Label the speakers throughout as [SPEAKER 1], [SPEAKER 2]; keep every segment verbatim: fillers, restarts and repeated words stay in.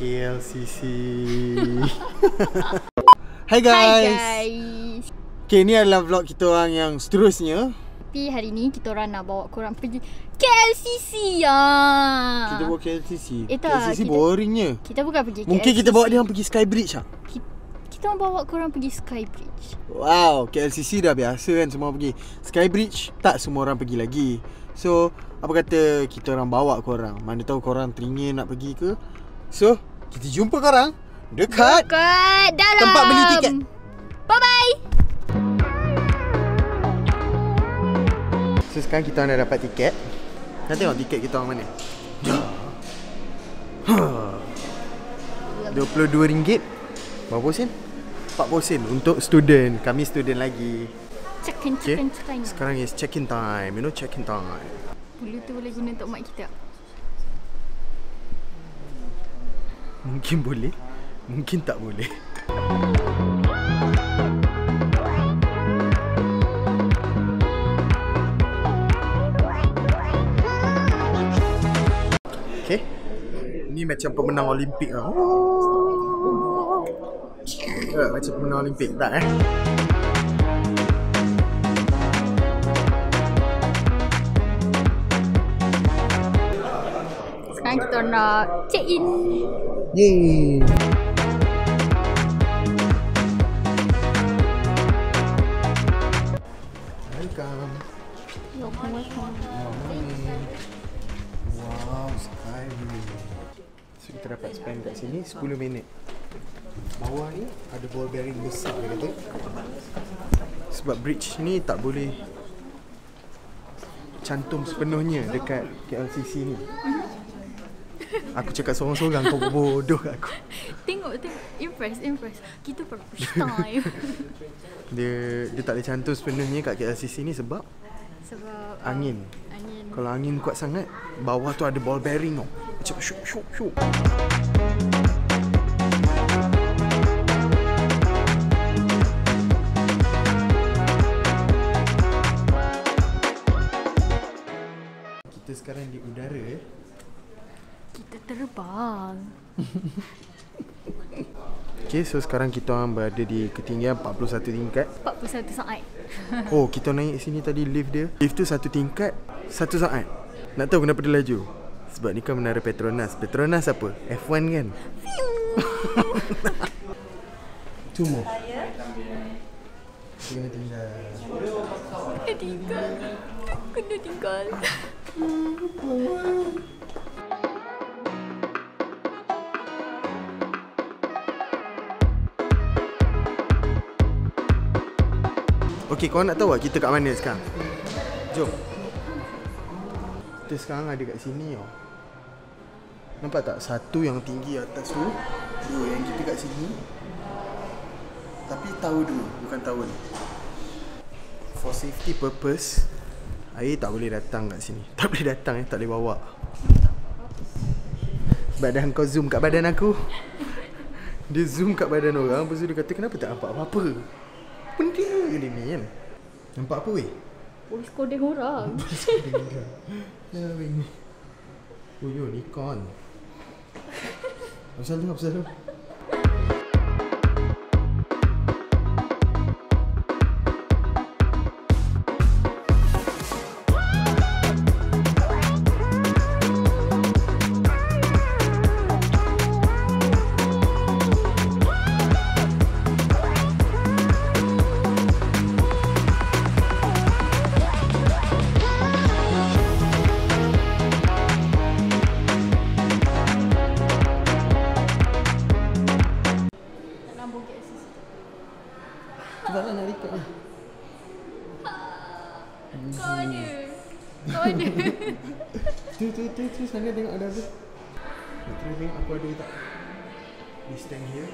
[SPEAKER 1] K L C C. Hai guys.
[SPEAKER 2] Hai guys.
[SPEAKER 1] Okay, ni adalah vlog kita orang yang seterusnya.
[SPEAKER 2] Tapi hari ni kita orang nak bawa korang pergi K L C C ya.
[SPEAKER 1] Kita bawa K L C C.
[SPEAKER 2] Eh,
[SPEAKER 1] K L C C
[SPEAKER 2] kita,
[SPEAKER 1] boringnya.
[SPEAKER 2] Kita bukan pergi K L C C.
[SPEAKER 1] Mungkin kita bawa dia orang pergi Skybridge ah.
[SPEAKER 2] Kita, kita orang bawa korang pergi Skybridge.
[SPEAKER 1] Wow, K L C C dah biasa kan semua pergi. Skybridge tak semua orang pergi lagi. So, apa kata kita orang bawa korang. Mana tahu korang teringin nak pergi ke. So, kita jumpa korang dekat,
[SPEAKER 2] Dekat dalam
[SPEAKER 1] tempat beli tiket.
[SPEAKER 2] Bye bye.
[SPEAKER 1] So sekarang kita orang dah dapat tiket. Nak tengok tiket kita orang mana. dua puluh dua ringgit. Berapa sen? empat puluh sen untuk student. Kami student lagi.
[SPEAKER 2] Check-in,
[SPEAKER 1] Okay.
[SPEAKER 2] check-in, check-in.
[SPEAKER 1] Sekarang is check-in time. You know check-in time.
[SPEAKER 2] Bulu tu boleh guna untuk mak kita.
[SPEAKER 1] Mungkin boleh, mungkin tak boleh. Okay, ni macam pemenang Olimpik lah. Eh, macam pemenang Olimpik tak eh?
[SPEAKER 2] Sekarang kita nak check-in.
[SPEAKER 1] Yeay. Welcome.
[SPEAKER 2] Welcome, welcome.
[SPEAKER 1] Wow, Skybridge. So kita dapat spend kat sini sepuluh minit. Bawah ni ada ball bearing besar dia kata. Sebab bridge ni tak boleh cantum sepenuhnya dekat K L C C ni. Aku cakap sorang-sorang, kau bodoh kat aku.
[SPEAKER 2] Tengok, tengok. Impress, impress. Kita perlu push time.
[SPEAKER 1] Dia dia tak boleh cantum sepenuhnya kat K L C C ni sebab
[SPEAKER 2] Sebab
[SPEAKER 1] angin.
[SPEAKER 2] Angin.
[SPEAKER 1] Kalau angin kuat sangat, bawah tu ada ball bearing tau. Macam syuk syuk syuk. Kita sekarang di udara eh.
[SPEAKER 2] Kita terbang.
[SPEAKER 1] Okay, so sekarang kita orang berada di ketinggian empat puluh satu tingkat.
[SPEAKER 2] empat puluh satu saat.
[SPEAKER 1] Oh, kita naik sini tadi lift dia. Lift tu satu tingkat, satu saat. Nak tahu kenapa dia laju? Sebab ni kan menara Petronas. Petronas apa? F one kan? Two more. Kita kena tinggal.
[SPEAKER 2] Kena tinggal. Kena tinggal.
[SPEAKER 1] Okay, kau nak tahu tak kita kat mana sekarang? Jom. Kita sekarang ada kat sini oh. Nampak tak? Satu yang tinggi atas tu, dua yang kita kat sini. Tapi tahu dulu, bukan tahun. For safety purpose, air tak boleh datang kat sini. Tak boleh datang eh, tak boleh bawa. Badan kau zoom kat badan aku. Dia zoom kat badan orang, lepas tu dia kata kenapa tak nampak apa-apa. Benda ni ni kan. Nampak apa weh?
[SPEAKER 2] Polis kodeng orang.
[SPEAKER 1] Ya weh. Oh yo, Nikon. Apa salah, apa salah? Cuba lah nak record ni.
[SPEAKER 2] Kau ada. Kau ada.
[SPEAKER 1] Tu tu tu tu sana tengok ada apa. Terus tengok aku ada tak. We stand here.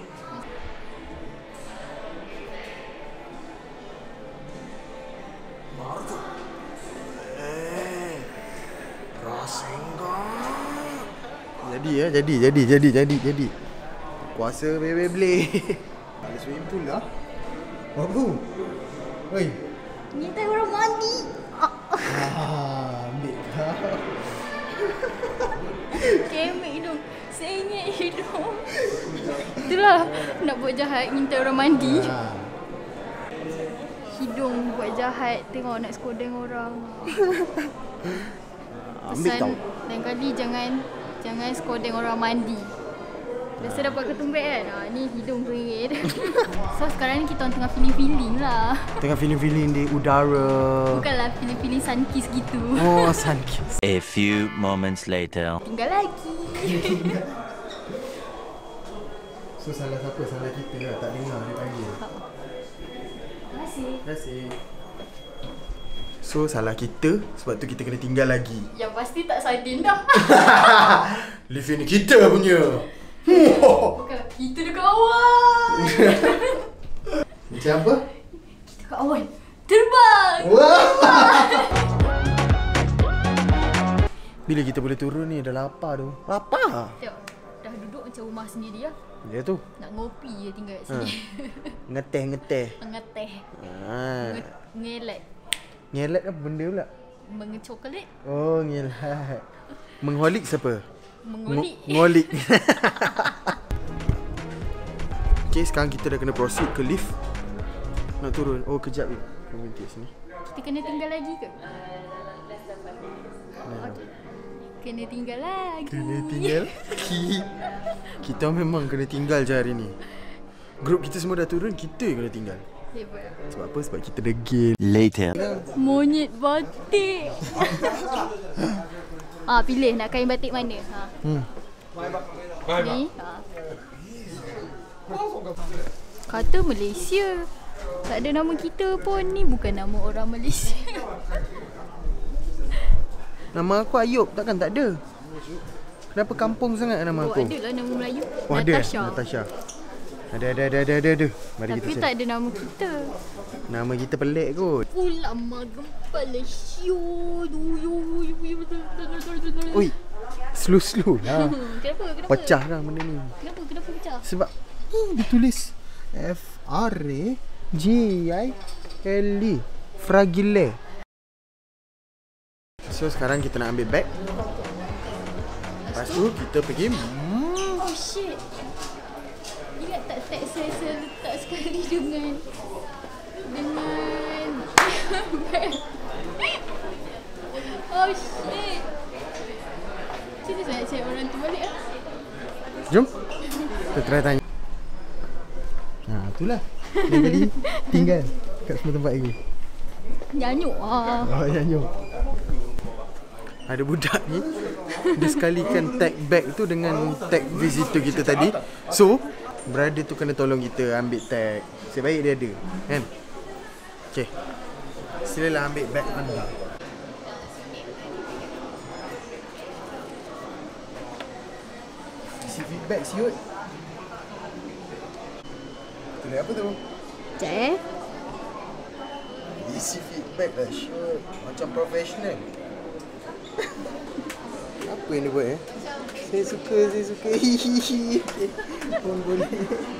[SPEAKER 1] Baru tu. Eh. Rasengan. Jadi ya, jadi jadi jadi jadi jadi. Kuasa Beyblade. Ada swimming pool lah. Apa? Oi.
[SPEAKER 2] Ni tak orang mandi.
[SPEAKER 1] Ah, ambil kau.
[SPEAKER 2] Kemek tu. Sengit hidung. Itulah nak buat jahat, minta orang mandi.
[SPEAKER 1] Ha.
[SPEAKER 2] Hidung buat jahat, tengok nak skodeng orang.
[SPEAKER 1] Ambil
[SPEAKER 2] Pesan
[SPEAKER 1] tau.
[SPEAKER 2] lain kali jangan jangan skodeng orang mandi. Biasa dapat ketumbek kan? Ha, ni hidung sengit. So sekarang ni kita orang tengah feeling-feeling lah.
[SPEAKER 1] Tengah feeling-feeling di udara.
[SPEAKER 2] Bukanlah feeling-feeling sun kiss gitu.
[SPEAKER 1] Oh, sun kiss.
[SPEAKER 3] A few moments later.
[SPEAKER 2] Tinggal lagi.
[SPEAKER 1] So salah siapa? Salah kita lah. Tak dengar dia panggil.
[SPEAKER 2] Terima kasih.
[SPEAKER 1] Terima kasih. So salah kita, sebab tu kita kena tinggal lagi.
[SPEAKER 2] Yang pasti tak sardin dah.
[SPEAKER 1] Lift ni kita punya.
[SPEAKER 2] Bukan, kita dekat awan.
[SPEAKER 1] Macam apa?
[SPEAKER 2] Kita dekat awan. Terbang.
[SPEAKER 1] Bila kita boleh turun ni? Dah lapar tu. Lapar?
[SPEAKER 2] Tengok, dah duduk macam rumah sendiri lah.
[SPEAKER 1] Ya tu.
[SPEAKER 2] Nak ngopi je tinggal kat sini.
[SPEAKER 1] Ngeteh-ngeteh.
[SPEAKER 2] Mengeteh.
[SPEAKER 1] Ha.
[SPEAKER 2] Nge- Ngelat.
[SPEAKER 1] Ngelat apa benda pula?
[SPEAKER 2] Mengecokolat.
[SPEAKER 1] Oh, ngelat. Mengholik siapa?
[SPEAKER 2] Mengolik.
[SPEAKER 1] Ngo- Ngolik. Okay, sekarang kita dah kena proceed ke lift. Nak turun. Oh, kejap je. Kau berhenti kat sini.
[SPEAKER 2] Kita kena tinggal lagi ke? Okay. Kena tinggal lagi.
[SPEAKER 1] Kena tinggal lagi. Kita memang kena tinggal je hari ni. Grup kita semua dah turun, kita kena tinggal.
[SPEAKER 2] Hebat.
[SPEAKER 1] Sebab apa? Sebab kita degil.
[SPEAKER 3] Later.
[SPEAKER 2] Monyet batik. Ah, pilih nak kain batik mana? Ha.
[SPEAKER 1] Hmm.
[SPEAKER 2] Ni. Ha. Kata Malaysia. Tak ada nama kita pun, ni bukan nama orang Malaysia.
[SPEAKER 1] Nama aku Ayub, takkan tak ada? Kenapa kampung sangat nama
[SPEAKER 2] Oh,
[SPEAKER 1] aku?
[SPEAKER 2] ada lah nama Melayu.
[SPEAKER 1] Oh, ada?
[SPEAKER 2] Natasha.
[SPEAKER 1] Natasha. Ada, ada, ada, ada, ada, ada. Mari
[SPEAKER 2] Tapi
[SPEAKER 1] kita
[SPEAKER 2] tak
[SPEAKER 1] cari.
[SPEAKER 2] ada nama kita.
[SPEAKER 1] Nama kita pelik kot.
[SPEAKER 2] Ulama gempala syu.
[SPEAKER 1] Ui, slow-slow lah.
[SPEAKER 2] Kenapa? Kenapa?
[SPEAKER 1] Pecah kan benda ni.
[SPEAKER 2] Kenapa? Kenapa pecah?
[SPEAKER 1] Sebab hmm, ditulis F R A G I L E. Fragile. So sekarang kita nak ambil bag. Lepas tu kita pergi. Hmm.
[SPEAKER 2] Oh shit. Ingat tak teks saya saya letak sekali dengan dengan oh shit. Kita nak cari orang tu balik lah.
[SPEAKER 1] Jom. Kita try tanya. Ha, itulah. Dia tadi tinggal kat semua tempat lagi.
[SPEAKER 2] Nyanyuk ah.
[SPEAKER 1] Oh, nyanyo. Ada budak ni, dia sekalikan tag bag tu dengan tag visitor kita tadi. So, brother tu kena tolong kita ambil tag. Sebaik dia ada, kan? Okay. Silalah ambil bag anda. Isi feedback siut. Tulis apa tu?
[SPEAKER 2] Sekejap eh.
[SPEAKER 1] Isi feedback lah, siut. Macam profesional. Apa yang dia buat eh? Saya suka, saya suka. Hihihi. Pun boleh.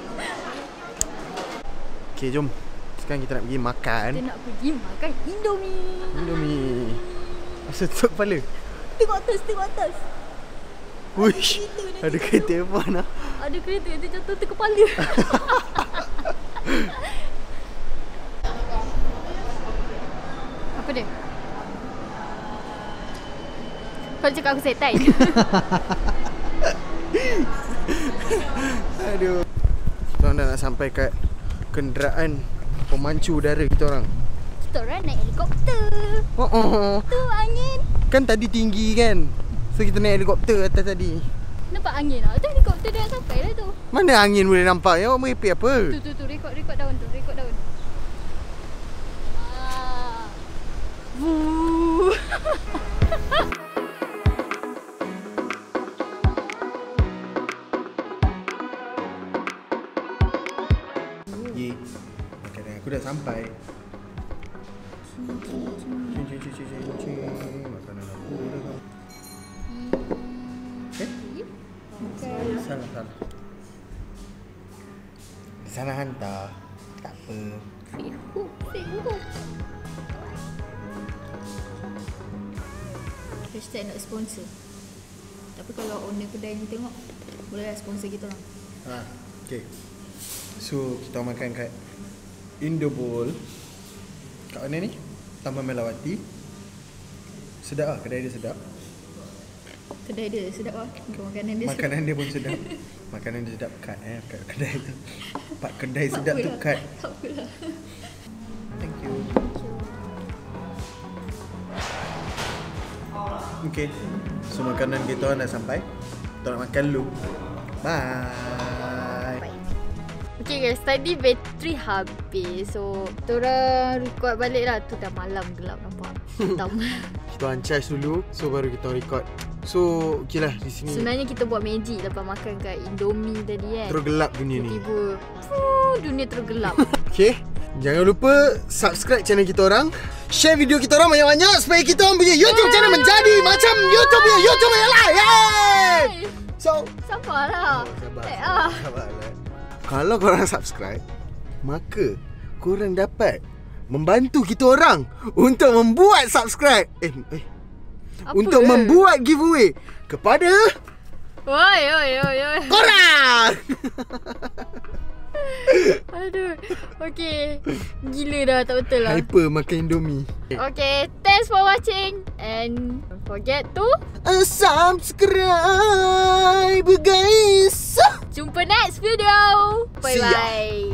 [SPEAKER 1] Okay, jom. Sekarang kita nak pergi makan.
[SPEAKER 2] Kita nak pergi makan Indomie.
[SPEAKER 1] Indomie. Asal tutup kepala.
[SPEAKER 2] Tengok atas, tengok atas.
[SPEAKER 1] Uish. Ada kereta telefon lah.
[SPEAKER 2] Ada kereta yang jatuh tu kepala. Apa dia? Kau cakap aku setai.
[SPEAKER 1] Aduh. Kita orang dah nak sampai kat kenderaan pemancu udara kita orang.
[SPEAKER 2] Kita orang naik helikopter.
[SPEAKER 1] Oh, oh.
[SPEAKER 2] Tu angin.
[SPEAKER 1] Kan tadi tinggi kan? So kita naik helikopter atas tadi.
[SPEAKER 2] Nampak angin lah. Tu helikopter dah sampai lah tu.
[SPEAKER 1] Mana angin boleh nampak? Ya, awak merepek apa?
[SPEAKER 2] Tu tu tu rekod rekod daun tu, rekod daun. Ah. Wuh.
[SPEAKER 1] Ye. Makanan aku dah sampai. Cing cing cing cing cing cing. Makanan aku dah sampai. Eh? Salah salah. Di sana hantar. Tak apa.
[SPEAKER 2] Facebook, Facebook. Hashtag nak sponsor. Tapi kalau owner kedai ni tengok, Boleh lah sponsor kita orang.
[SPEAKER 1] Ha, okay. So kita makan kat Indobowl kat mana ni? Taman Melawati. Sedap lah, kedai dia sedap.
[SPEAKER 2] Kedai dia sedap lah. Makanan dia
[SPEAKER 1] Makanan dia pun sedap. Makanan dia sedap kat eh kat kedai tu. Pak kedai sedap tu kat.
[SPEAKER 2] Tak apalah.
[SPEAKER 1] Thank you. Okay. So makanan kita dah sampai. Kita nak makan dulu. Bye.
[SPEAKER 2] Bye. Okay guys, tadi bateri habis. So, kita orang record balik lah. Tu dah malam gelap nampak. Hitam.
[SPEAKER 1] Kita on charge dulu. So baru kita record. So, okay lah di sini.
[SPEAKER 2] Sebenarnya kita buat magic lepas makan kat Indomie tadi kan.
[SPEAKER 1] Terus gelap dunia ni.
[SPEAKER 2] Tiba-tiba, fuh, dunia terus gelap.
[SPEAKER 1] Okay. Jangan lupa subscribe channel kita orang. Share video kita orang banyak-banyak supaya kita orang punya YouTube channel menjadi macam YouTube punya YouTube yang lain. Yeay! So,
[SPEAKER 2] Sabarlah.
[SPEAKER 1] sabar.
[SPEAKER 2] Eh, ah.
[SPEAKER 1] Sabarlah. Kalau korang subscribe, maka korang dapat membantu kita orang untuk membuat subscribe. Eh, eh.
[SPEAKER 2] Apa?
[SPEAKER 1] Untuk membuat giveaway kepada
[SPEAKER 2] Oi, oi, oi, oi.
[SPEAKER 1] korang.
[SPEAKER 2] Aduh. Okay. Gila dah, tak betul lah.
[SPEAKER 1] Hyper makan Indomie.
[SPEAKER 2] Okay, thanks for watching. And don't forget to
[SPEAKER 1] Uh, subscribe guys.
[SPEAKER 2] jumpa next video. Bye
[SPEAKER 1] See ya.
[SPEAKER 2] bye.